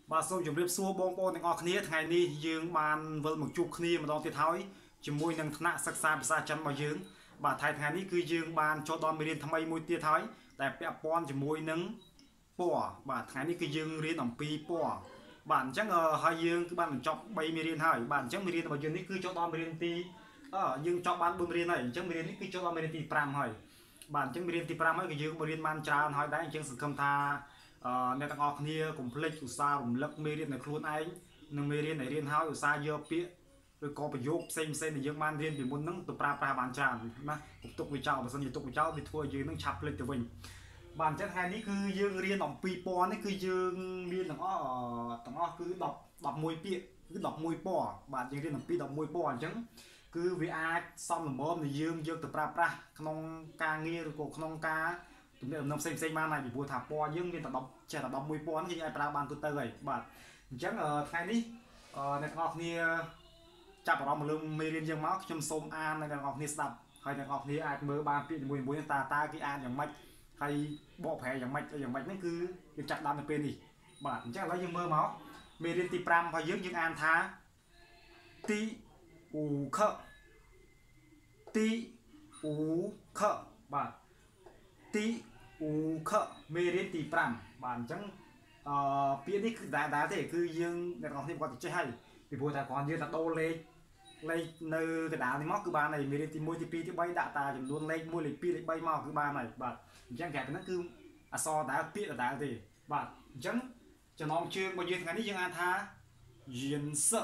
បាទសូមជម្រាបសួរបងប្អូនទាំងអស់គ្នាថ្ងៃនេះយើងបានវិលមកជួបគ្នាម្ដងទៀតហើយជាមួយនឹងថ្នាក់សិក្សាភាសាចិនរបស់យើងបាទថ្ងៃនេះគឺយើងបានចូលដល់មេរៀនថ្មីមួយទៀតហើយតែពាក់ព័ន្ធជាមួយនឹងពណ៌បាទថ្ងៃនេះគឺយើងរៀនអំពីពណ៌បាទអញ្ចឹងហើយយើងគឺបានបញ្ចប់3មេរៀនហើយបាទអញ្ចឹងមេរៀនរបស់យើងនេះគឺចូលដល់មេរៀនទីយើងចប់បាន4មេរៀនហើយអញ្ចឹងមេរៀននេះគឺចូលដល់មេរៀនទី5ហើយបាទអញ្ចឹងមេរៀនទី5ហើយគឺយើងរៀនបានច្រើនហើយដែរអញ្ចឹងសង្ឃឹមថាអ្នកទាំងអស់គ្នាកុំភ្លេចឧស្សាហ៍រំលឹកមេរៀននៅខ្លួនឯងនិងមេរៀនដែលរៀនហើយឧស្សាហ៍យកពាក្យឬក៏ប្រយោគផ្សេងៗដែលយើងបានរៀនពីមុនហ្នឹងទៅប្រើប្រាស់បានច្រើនណាកុំទុកវាចោលបើមិនជាទុកវាចោលវាធ្វើឲ្យយើងនឹងឆាប់ភ្លេចទៅវិញបាទអញ្ចឹងថ្ងៃនេះគឺយើងរៀនអំពីពណ៌នេះគឺយើងមានទាំងអស់គឺ11ពាក្យគឺ11ពណ៌បាទយើងរៀនអំពី11ពណ៌អញ្ចឹងគឺវាអាចសមល្មមដែលយើងយកទៅប្រើប្រាស់ក្នុងការងារឬក៏ក្នុងការទំនាក់ទំនងផ្សេងបានហើយពីព្រោះថាពណ៌យើងមានតែ10ចេះតែ11ពណ៌គេអាចប្រើបានទូទៅហើយបាទអញ្ចឹងថ្ងៃនេះអ្នកទាំងអស់គ្នាចាប់អារម្មណ៍លើមេរៀនយើងមកខ្ញុំសូមអានអ្នកទាំងអស់គ្នាស្ដាប់ហើយអ្នកទាំងអស់គ្នាអាចមើលបានពាក្យមួយៗតើគេអានយ៉ាងម៉េចហើយបកប្រែយ៉ាងម៉េចហ្នឹងគឺយើងចាប់ដើមនៅពេលនេះបាទអញ្ចឹងឥឡូវយើងមើលមកមេរៀនទី5របស់យើងអានថាទីអ៊ូខទីអ៊ូខបាទទីអ៊ូខមេរៀនទី5បាទអញ្ចឹងពាក្យនេះគឺដែរទេគឺយើងអ្នកនរគ្នាគាត់ទៅចេះហើយពីព្រោះតែគ្រាន់យើងតែដូរលេខនៅកណ្ដាលនេះមកគឺបានហើយមេរៀនទី1ទី2ទី3ដាក់តាចំនួនលេខ1លេខ2លេខ3មកគឺបានហើយបាទអញ្ចឹងគេហ្នឹងគឺអក្សរដែរពាក្យដែរទេបាទអញ្ចឹងចំណងជើងរបស់យើងថ្ងៃនេះយើងអានថាយៀនស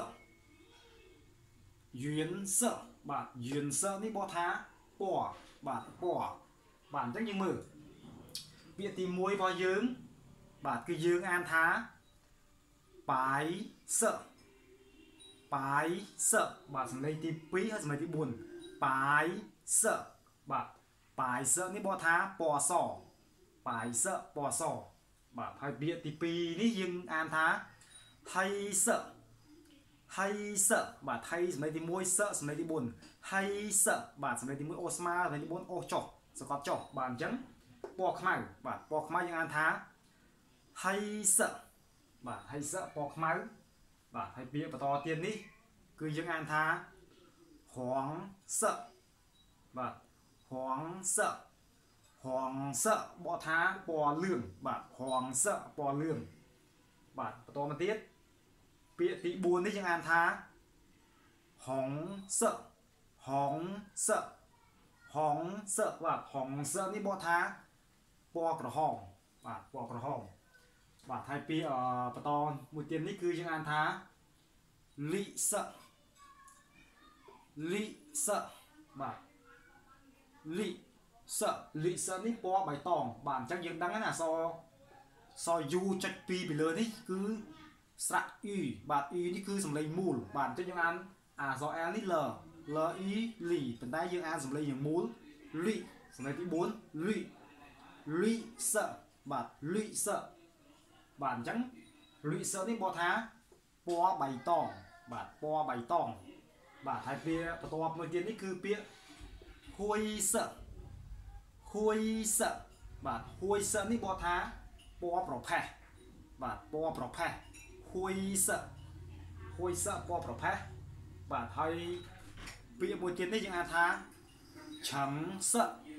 បាទយៀនសនេះបកថាពណ៌បាទពណ៌បាទអញ្ចឹងយើងមើលពាក្យទី1របស់យើងបាទគឺយើងអានថាបាយសបាទសំឡេងទី2ហើយសំឡេងទី4បាយសបាទបាយសនេះបកថាពណ៌សបាយសពណ៌សបាទហើយពាក្យទី2នេះយើងអានថាហៃសបាទហៃសំឡេងទី1សសំឡេងទី4ហៃសបាទសំឡេងទី1អូស្មើសំឡេងទី4អូចុះសកត់ចុះបាទអញ្ចឹងពណ៌ខ្មៅបាទពណ៌ខ្មៅយើងអានថាហៃសបាទហៃសពណ៌ខ្មៅបាទហើយពាក្យបន្តទៀតនេះគឺយើងអានថាហងសបាទហងសបកថាពណ៌លឿងបាទហងសពណ៌លឿងបាទបន្តមកទៀតពាក្យទី4នេះយើងអានថាហងសបាទហងសនេះបកថាពណ៌ក្រហមបាទពណ៌ក្រហមបាទហើយពាក្យបន្តមួយទៀតនេះគឺយើងអានថាលិសបាទលិសនេះពណ៌បៃតងបាទអញ្ចឹងយើងដឹងណាសយូចុច2ពីលើនេះគឺស្រៈអ៊ីបាទអ៊ីនេះគឺសំឡេងមូលបាទអញ្ចឹងយើងអានអក្សរ L នេះលអ៊ីលីប៉ុន្តែយើងអានសំឡេងយ៉ាងមូលលីសំឡេងទី4លីសបាទលីសបាទអញ្ចឹងលីសនេះបកថាពណ៌បៃតងបាទពណ៌បៃតងបាទហើយពាក្យបន្ទាប់មួយទៀតនេះគឺពាក្យហួយសបាទហួយសនេះបកថាពណ៌ប្រផេះបាទពណ៌ប្រផេះហួយសពណ៌ប្រផេះបាទហើយពាក្យមួយទៀតនេះយើងអានថាឆឹងស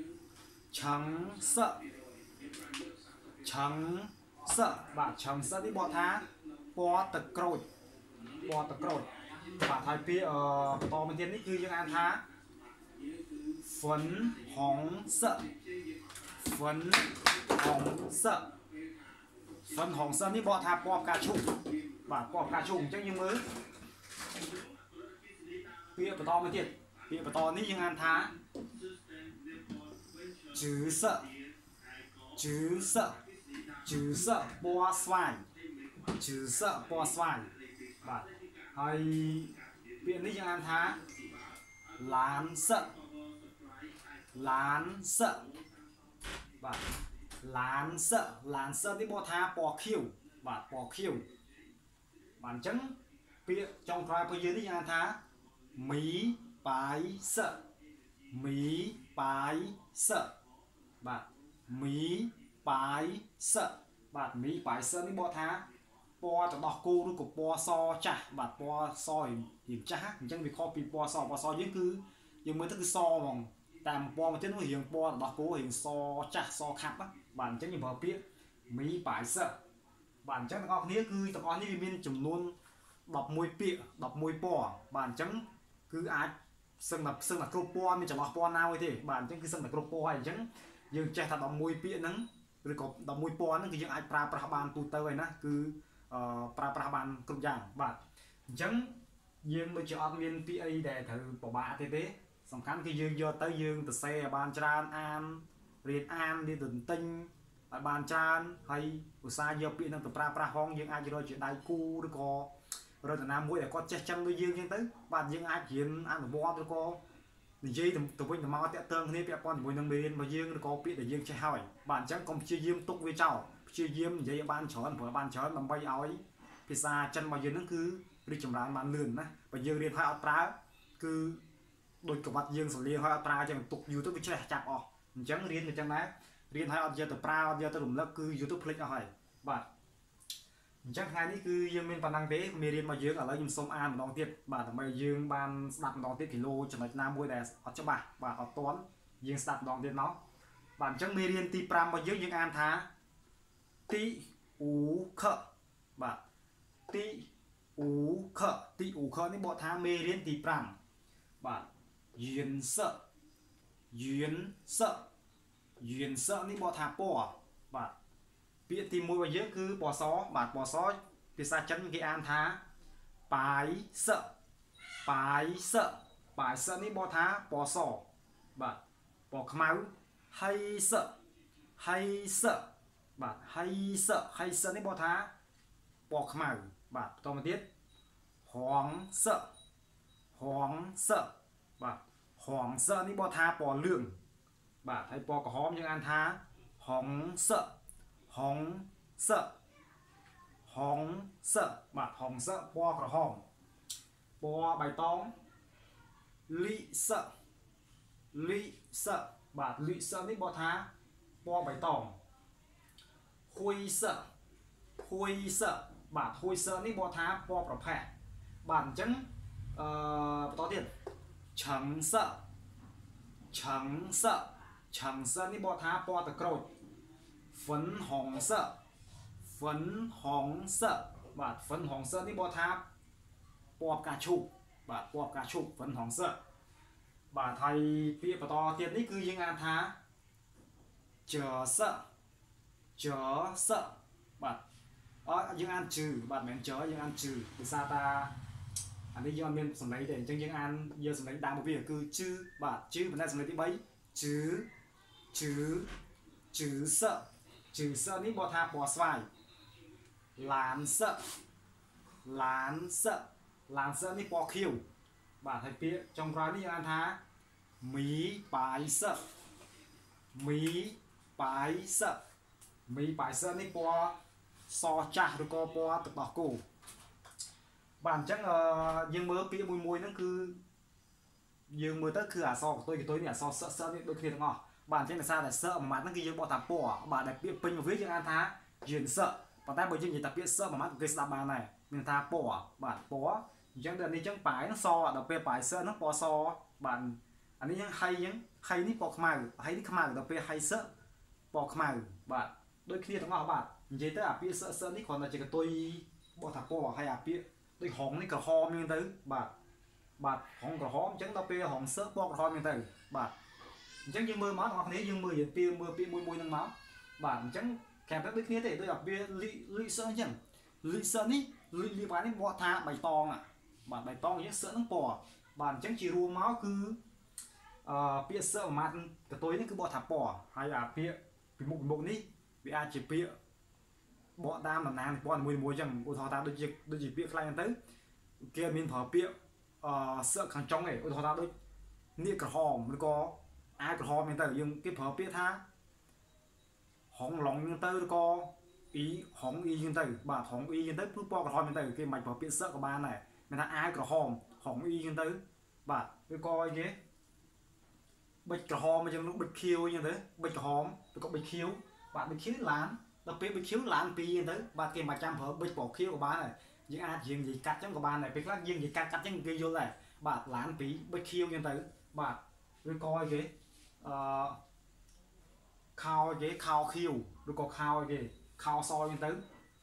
បាទឆឹងសនេះបកថាពណ៌ទឹកក្រូចបាទហើយពាក្យបន្តមួយទៀតនេះគឺយើងអានថាហ្វិនហងសនេះបកថាពណ៌ផ្កាឈូកបាទពណ៌ផ្កាឈូកអញ្ចឹងយើងមើលពាក្យបន្តមួយទៀតពាក្យបន្តនេះយើងអានថាជឺសពណ៌ស្វាយបាទហើយពាក្យនេះយើងអានថាឡានសបាទឡានសនេះបកថាពណ៌ខៀវបាទពណ៌ខៀវបាទអញ្ចឹងពាក្យចុងក្រោយរបស់យើងនេះយើងអានថាមីបាយសបាទមីបាយសនេះបកថាពពណ៌ទៅដោះគោឬក៏ពណ៌សចាស់បាទពណ៌សរៀងចាស់អញ្ចឹងវាខុសពីពណ៌សយើងគឺយើងមើលទៅគឺសហ្មងតាមពណ៌មកទៀតនោះរៀងពណ៌ទៅដោះគោរៀងសចាស់សខាប់បាទអញ្ចឹងយើងប្រើពាក្យមីប៉ៃសើបាទអញ្ចឹងទាំងអស់គ្នាគឺទាំងអស់នេះវាមានចំនួន11ពាក្យ11ពណ៌បាទអញ្ចឹងគឺអាចសឹងតែគ្រប់ពណ៌មានចន្លោះពណ៌ណាមួយទេបាទអញ្ចឹងគឺសឹងតែគ្រប់ពណ៌ហើយអញ្ចឹងយើងចេះថា11ពាក្យហ្នឹងឬក៏11ពណ៌ហ្នឹងគឺយើងអាចប្រើប្រាស់បានទូទៅហើយណាគឺប្រើប្រាស់បានគ្រប់យ៉ាងបាទអញ្ចឹងយើងដូចជាអត់មានពាក្យអីដែលត្រូវពិបាកទេសំខាន់គឺយើងយកទៅយើងទៅសេឲ្យបានច្រើនអានរៀនអានរៀនទន្ទិញឲ្យបានច្រើនហើយឧស្សាហ៍យកពាក្យហ្នឹងទៅប្រើប្រាស់ហងយើងអាចរកជាដៃគូឬក៏រកតាណាមួយដែលគាត់ចេះចឹងដូចយើងអញ្ចឹងទៅបាទយើងអាចរៀនអនុវត្តឬក៏និយាយទៅវិញទៅមកតាក់ទងគ្នាពាក់ព័ន្ធជាមួយនឹងមេរៀនរបស់យើងឬក៏ពាក្យដែលយើងចេះហើយបាទអញ្ចឹងកុំព្យាយាមទុកវាចោលព្យាយាមនិយាយឲ្យបានច្រើនប្រើបានច្រើនដើម្បីឲ្យភាសាចិនរបស់យើងហ្នឹងគឺរីកចម្រើនបានលឿនណាបើយើងរៀនហើយអត់ប្រើគឺដូចកវ៉ាត់យើងសលៀងហើយអត់ប្រើអញ្ចឹងទុកយូរទៅវាចេះចាប់អស់អញ្ចឹងរៀនអញ្ចឹងដែររៀនហើយអត់យកទៅប្រើអត់យកទៅរំលឹកគឺយូរទៅភ្លេចអស់ហើយបាទអញ្ចឹងថ្ងៃនេះគឺយើងមានប៉ុណ្ណឹងទេមេរៀនរបស់យើងឥឡូវខ្ញុំសូមអានម្ដងទៀតបាទដើម្បីយើងបានស្ដាប់ម្ដងទៀតគីឡូចំណុចណាមួយដែលអត់ច្បាស់បាទអត់ទាន់យើងស្ដាប់ម្ដងទៀតមកបាទអញ្ចឹងមេរៀនទី5របស់យើងអានថាទីអ៊ូខបាទទីអ៊ូខទីអ៊ូខនេះបកថាមេរៀនទី5បាទយៀនសយៀនសយៀនសនេះបកថាពណ៌បាទពាក្យទី1របស់យើងគឺពណ៌សបាទពណ៌សភាសាចិនគេអានថាបាយសបាយសបាយសនេះបកថាពណ៌សបាទពណ៌ខ្មៅហើយសហើយសបាទហើយសនេះបកថាពណ៌ខ្មៅបាទបន្តមកទៀតហងសបាទហងសនេះបកថាពណ៌លឿងបាទហើយពណ៌ក្រហមយើងអានថាហងសហងសបាទហងសពណ៌ក្រហមពណ៌បៃតងលីសបាទលីសនេះបកថាពណ៌បៃតងហួយសបាទហួយសនេះបកថាពណ៌ប្រផេះបាទអញ្ចឹងបន្តទៀតឆឹងសនេះបកថាពណ៌តក្រូចហ្វិនហងសបាទហ្វិនហងសនេះបកថាពណ៌ផ្កាឈូកបាទពណ៌ផ្កាឈូកហ្វិនហងសបាទហើយពាក្យបន្តទៀតនេះគឺយើងអានថាចសបាទយើងអានជឺបាទមិនមែនចយើងអានជឺភាសាតាអានេះយើងអត់មានសម្លេងទេអញ្ចឹងយើងអានយកសម្លេងដើមមកវាគឺជឺបាទជឺប៉ុន្តែសម្លេងទី3ជឺសនេះបកថាពណ៌ស្វាយឡានសនេះពណ៌ខៀវបាទហើយពាក្យចុងក្រោយនេះយើងអានថាមីបាយសនេះពណ៌សចាស់ឬក៏ពណ៌ទឹកដោះគោបាទអញ្ចឹងយើងមើលពាក្យមួយហ្នឹងគឺយើងមើលទៅគឺអក្សរកតុយនេះអក្សរសនេះដូចគ្នាទាំងអស់បាទអញ្ចឹងដោយសារតែសមួយម៉ាត់ហ្នឹងគឺយើងបកថាពណ៌បាទដែលពាក្យពេញមកវាយើងអានថាយឿនសប៉ុន្តែបើយើងនិយាយថាពាក្យសមួយម៉ាត់គេស្ដាប់បានដែរមានថាពណ៌បាទពណ៌អញ្ចឹងដល់នេះអញ្ចឹងប៉ាយហ្នឹងសដល់ពេលប៉ាយសហ្នឹងពណ៌សបាទអានេះយើងហៃនេះពណ៌ខ្មៅហៃនេះខ្មៅដល់ពេលហៃសពណ៌ខ្មៅបាទដូចគ្នាទាំងអស់បាទនិយាយទៅអាពាក្យសនេះគ្រាន់តែជាកតុយបកថាពណ៌ហើយអាពាក្យដូចហងនេះក្រហមហ្នឹងទៅបាទហងក្រហមអញ្ចឹងដល់ពេលហងសពណ៌ក្រហមហ្នឹងទៅបាទអញ្ចឹងយើងមើលមកបងប្អូនយើងមើលពាក្យមួយហ្នឹងមកបាទអញ្ចឹងខាងទៅដូចគ្នាទេដូចអាពាក្យលីសអញ្ចឹងលីសនេះលីបាយនេះបកថាបៃតងបាទបៃតងយើងសហ្នឹងពណ៌បាទអញ្ចឹងជារួមមកគឺពាក្យសមួយម៉ាត់កតុយនេះគឺបកថាពណ៌ហើយអាពាក្យពីមុខនេះវាអាចជាពាក្យបកតាមតំណាងពណ៌មួយអញ្ចឹងឧទាហរណ៍ថាដូចជាពាក្យខ្លះហ្នឹងទៅគេមានប្រើពាក្យសខាងចុងឯងឧទាហរណ៍ថាដូចនាគក្រហមឬក៏អាវក្រហមហ្នឹងទៅយើងគេប្រើពាក្យថាហងឡុងហ្នឹងទៅឬក៏ហងអ៊ីហ្នឹងទៅបាទហងអ៊ីហ្នឹងទៅគឺពណ៌ក្រហមហ្នឹងទៅគេមិនប្រើពាក្យសក៏បានដែរមានថាអាវក្រហមហងអ៊ីហ្នឹងទៅបាទឬក៏អីគេប៊ិចក្រហមអញ្ចឹងនោះប៊ិចខៀវអញ្ចឹងទៅប៊ិចក្រហមឬក៏ប៊ិចខៀវបាទប៊ិចខៀវឡានដល់ពេលបិទខៀវឡានពីទៅបាទគេមកចាំប្រើបិទបោខៀវក៏បានដែរយើងអាចយើងនិយាយកាត់ចឹងក៏បានដែរពេលខ្លះយើងនិយាយកាត់ចឹងគេយល់ដែរបាទឡានពីបិទខៀវចឹងទៅបាទឬក៏គេអឺខោគេខោខៀវឬក៏ខោគេខោសចឹងទៅ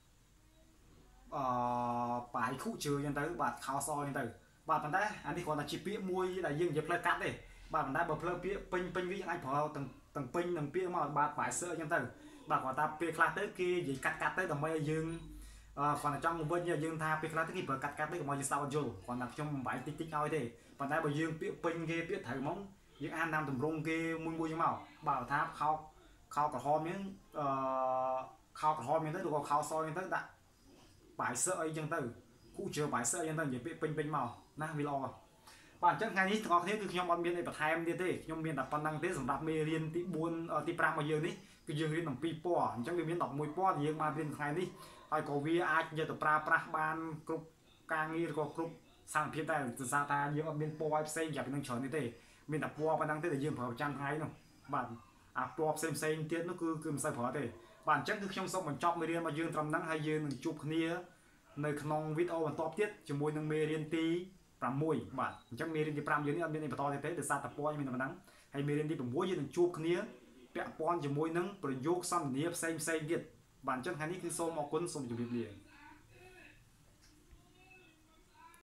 បាយខុជើចឹងទៅបាទខោសចឹងទៅបាទប៉ុន្តែអានេះគ្រាន់តែជាពាក្យមួយដែលយើងនិយាយផ្លូវកាត់ទេបាទប៉ុន្តែបើផ្លូវពាក្យពេញវាយើងអាចប្រើទាំងពេញនឹងពាក្យមកបាទបាយសើចឹងទៅបាទគាត់ថាពេលខ្លះទៅគេនិយាយកាត់ទៅដើម្បីឲ្យយើងគាត់តែចង់វិញយើងថាពេលខ្លះទៅគេប្រើកាត់ទៅកុំឲ្យយើងស្ដាប់អត់យល់គាត់ថាខ្ញុំបំបាយតិចឲ្យទេប៉ុន្តែបើយើងពាក្យពេញគេពាក្យត្រូវហ្មងយើងអានតាមទម្រង់គេមួយចឹងមកបាទថាខោក្រហមហ្នឹងខោក្រហមហ្នឹងទៅឬក៏ខោសហ្នឹងទៅដាក់បាយសើអីចឹងទៅគូជើបាយសើអីចឹងទៅនិយាយពាក្យពេញមកណាវាល្អបាទអញ្ចឹងថ្ងៃនេះទាំងអស់គ្នាគឺខ្ញុំអត់មានអីបន្ថែមទៀតទេខ្ញុំមានតែប៉ុណ្្នឹងទេសម្រាប់មេរៀនទី4ទី5របស់យើងនេះគឺយើងរៀនអំពីពណ៌អញ្ចឹងវាមាន11ពណ៌ដែលយើងបានរៀនថ្ងៃនេះហើយក៏វាអាចយកទៅប្រើប្រាស់បានគ្រប់ការងារឬក៏គ្រប់ស្ថានភាពដែរដោយសារថាយើងអត់មានពណ៌ឲ្យផ្សេងយ៉ាងនឹងច្រើននេះទេមានតែពណ៌ប៉ុណ្ណឹងទេដែលយើងប្រើប្រចាំថ្ងៃនោះបាទអាពណ៌ផ្សេងទៀតនោះគឺមិនសូវប្រើទេបាទអញ្ចឹងគឺខ្ញុំសូមបញ្ចប់មេរៀនរបស់យើងត្រឹមហ្នឹងហើយយើងនឹងជួបគ្នានៅក្នុងវីដេអូបន្តទៀតជាមួយនឹងមេរៀនទី6បាទអញ្ចឹងមេរៀនទី5យើងនេះអត់មានអីបន្តទេដោយសារតែពណ៌មានតែប៉ុណ្ណឹងហើយមេរៀនទី6យើងនឹងជួបគ្នាពាក់ព័ន្ធជាមួយនឹងប្រយោគសន្ទនាផ្សេងទៀតបាទអញ្ចឹងថ្ងៃនេះគឺសូមអរគុណសូមជម្រាបលា